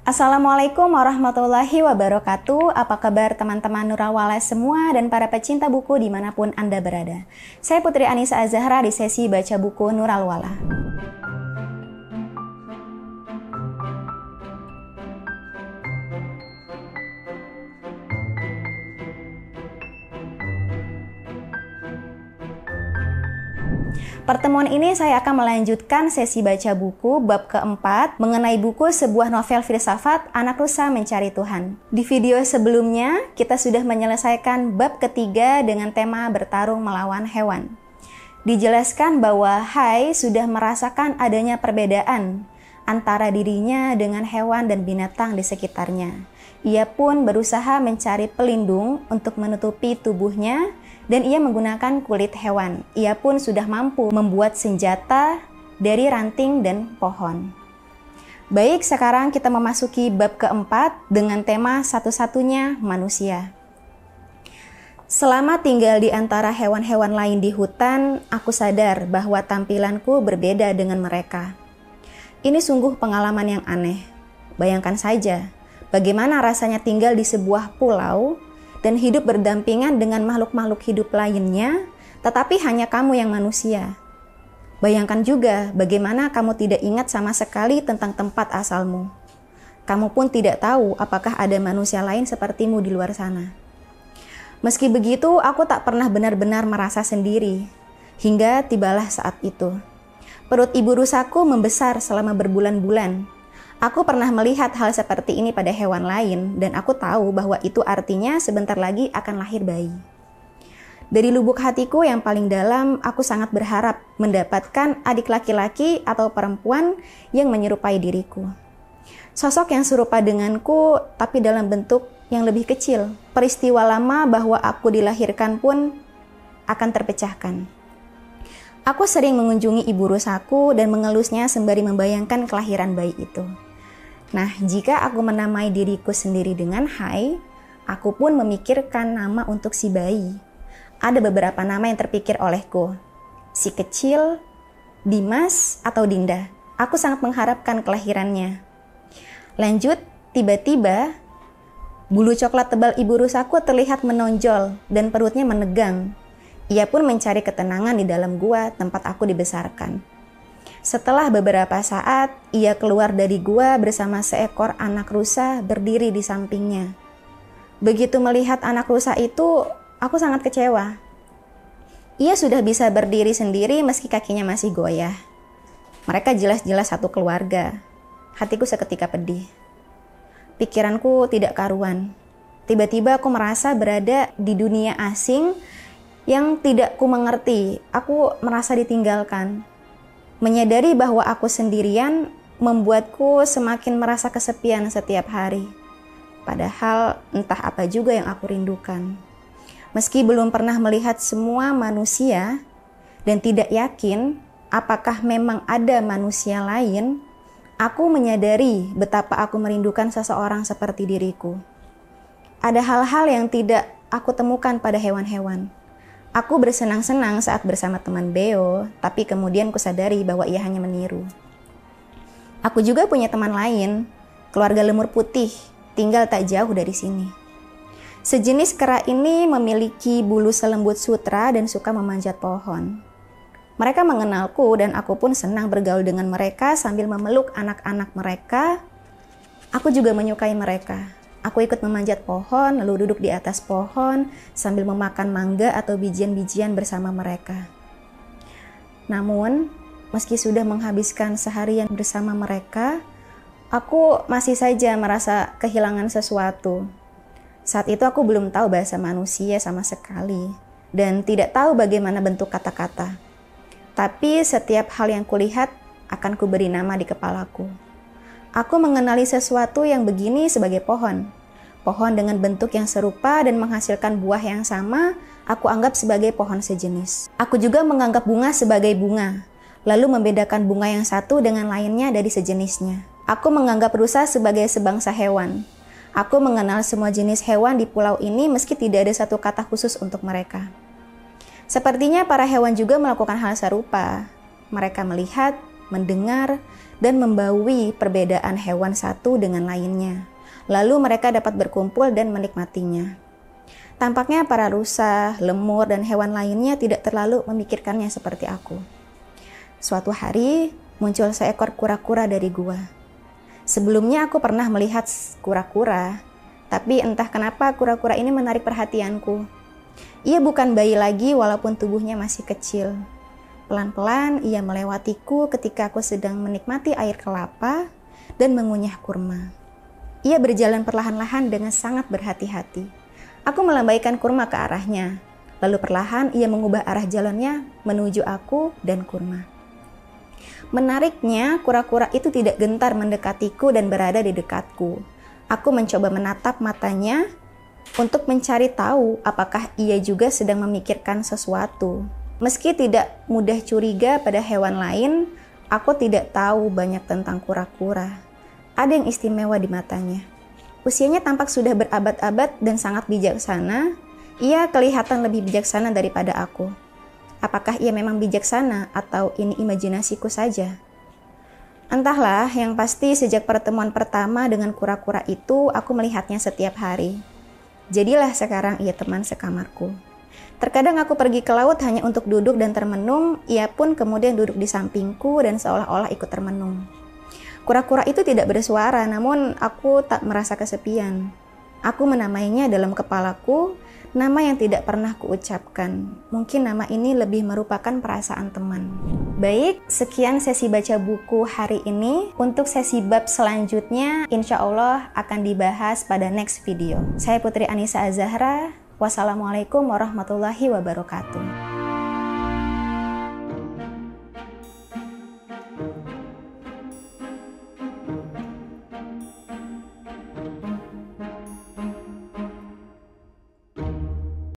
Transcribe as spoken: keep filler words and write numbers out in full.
Assalamualaikum warahmatullahi wabarakatuh. Apa kabar teman-teman Nurawala semua dan para pecinta buku dimanapun Anda berada. Saya Putri Anissa Az-Zahra di sesi baca buku Nuralwala. Pertemuan ini saya akan melanjutkan sesi baca buku bab keempat mengenai buku sebuah novel filsafat Anak Rusa Mencari Tuhan. Di video sebelumnya, kita sudah menyelesaikan bab ketiga dengan tema bertarung melawan hewan. Dijelaskan bahwa Hai sudah merasakan adanya perbedaan antara dirinya dengan hewan dan binatang di sekitarnya. Ia pun berusaha mencari pelindung untuk menutupi tubuhnya dan ia menggunakan kulit hewan. Ia pun sudah mampu membuat senjata dari ranting dan pohon. Baik, sekarang kita memasuki bab keempat dengan tema satu-satunya manusia. Selama tinggal di antara hewan-hewan lain di hutan, aku sadar bahwa tampilanku berbeda dengan mereka. Ini sungguh pengalaman yang aneh. Bayangkan saja, bagaimana rasanya tinggal di sebuah pulau dan hidup berdampingan dengan makhluk-makhluk hidup lainnya, tetapi hanya kamu yang manusia. Bayangkan juga bagaimana kamu tidak ingat sama sekali tentang tempat asalmu. Kamu pun tidak tahu apakah ada manusia lain sepertimu di luar sana. Meski begitu, aku tak pernah benar-benar merasa sendiri, hingga tibalah saat itu. Perut ibu rusaku membesar selama berbulan-bulan. Aku pernah melihat hal seperti ini pada hewan lain, dan aku tahu bahwa itu artinya sebentar lagi akan lahir bayi. Dari lubuk hatiku yang paling dalam, aku sangat berharap mendapatkan adik laki-laki atau perempuan yang menyerupai diriku. Sosok yang serupa denganku, tapi dalam bentuk yang lebih kecil. Peristiwa lama bahwa aku dilahirkan pun akan terpecahkan. Aku sering mengunjungi ibu rusaku dan mengelusnya sembari membayangkan kelahiran bayi itu. Nah, jika aku menamai diriku sendiri dengan Hai, aku pun memikirkan nama untuk si bayi. Ada beberapa nama yang terpikir olehku. Si kecil, Dimas, atau Dinda. Aku sangat mengharapkan kelahirannya. Lanjut, tiba-tiba, bulu coklat tebal ibu rusaku terlihat menonjol dan perutnya menegang. Ia pun mencari ketenangan di dalam gua tempat aku dibesarkan. Setelah beberapa saat, ia keluar dari gua bersama seekor anak rusa berdiri di sampingnya. Begitu melihat anak rusa itu, aku sangat kecewa. Ia sudah bisa berdiri sendiri meski kakinya masih goyah. Mereka jelas-jelas satu keluarga. Hatiku seketika pedih. Pikiranku tidak karuan. Tiba-tiba aku merasa berada di dunia asing yang tidak ku mengerti. Aku merasa ditinggalkan. Menyadari bahwa aku sendirian membuatku semakin merasa kesepian setiap hari. Padahal entah apa juga yang aku rindukan. Meski belum pernah melihat semua manusia dan tidak yakin apakah memang ada manusia lain, aku menyadari betapa aku merindukan seseorang seperti diriku. Ada hal-hal yang tidak aku temukan pada hewan-hewan. Aku bersenang-senang saat bersama teman Beo, tapi kemudian kusadari bahwa ia hanya meniru. Aku juga punya teman lain, keluarga lemur putih, tinggal tak jauh dari sini. Sejenis kera ini memiliki bulu selembut sutra dan suka memanjat pohon. Mereka mengenalku dan aku pun senang bergaul dengan mereka sambil memeluk anak-anak mereka. Aku juga menyukai mereka. Aku ikut memanjat pohon, lalu duduk di atas pohon sambil memakan mangga atau bijian-bijian bersama mereka. Namun, meski sudah menghabiskan seharian bersama mereka, aku masih saja merasa kehilangan sesuatu. Saat itu aku belum tahu bahasa manusia sama sekali dan tidak tahu bagaimana bentuk kata-kata. Tapi setiap hal yang kulihat akan kuberi nama di kepalaku. Aku mengenali sesuatu yang begini sebagai pohon. Pohon dengan bentuk yang serupa dan menghasilkan buah yang sama, aku anggap sebagai pohon sejenis. Aku juga menganggap bunga sebagai bunga, lalu membedakan bunga yang satu dengan lainnya dari sejenisnya. Aku menganggap rusa sebagai sebangsa hewan. Aku mengenal semua jenis hewan di pulau ini meski tidak ada satu kata khusus untuk mereka. Sepertinya para hewan juga melakukan hal serupa. Mereka melihat, mendengar, dan membaui perbedaan hewan satu dengan lainnya. Lalu mereka dapat berkumpul dan menikmatinya. Tampaknya para rusa, lemur, dan hewan lainnya tidak terlalu memikirkannya seperti aku. Suatu hari, muncul seekor kura-kura dari gua. Sebelumnya aku pernah melihat kura-kura, tapi entah kenapa kura-kura ini menarik perhatianku. Ia bukan bayi lagi walaupun tubuhnya masih kecil. Pelan-pelan ia melewatiku ketika aku sedang menikmati air kelapa dan mengunyah kurma. Ia berjalan perlahan-lahan dengan sangat berhati-hati. Aku melambaikan kurma ke arahnya, lalu perlahan ia mengubah arah jalannya menuju aku dan kurma. Menariknya, kura-kura itu tidak gentar mendekatiku dan berada di dekatku. Aku mencoba menatap matanya untuk mencari tahu apakah ia juga sedang memikirkan sesuatu. Meski tidak mudah curiga pada hewan lain, aku tidak tahu banyak tentang kura-kura. Ada yang istimewa di matanya. Usianya tampak sudah berabad-abad dan sangat bijaksana. Ia kelihatan lebih bijaksana daripada aku. Apakah ia memang bijaksana atau ini imajinasiku saja? Entahlah, yang pasti sejak pertemuan pertama dengan kura-kura itu, aku melihatnya setiap hari. Jadilah sekarang ia teman sekamarku. Terkadang aku pergi ke laut hanya untuk duduk dan termenung, ia pun kemudian duduk di sampingku dan seolah-olah ikut termenung. Kura-kura itu tidak bersuara, namun aku tak merasa kesepian. Aku menamainya dalam kepalaku, nama yang tidak pernah kuucapkan. Mungkin nama ini lebih merupakan perasaan teman. Baik, sekian sesi baca buku hari ini. Untuk sesi bab selanjutnya, insya Allah akan dibahas pada next video. Saya Putri Anissa Az-Zahra. Wassalamualaikum warahmatullahi wabarakatuh.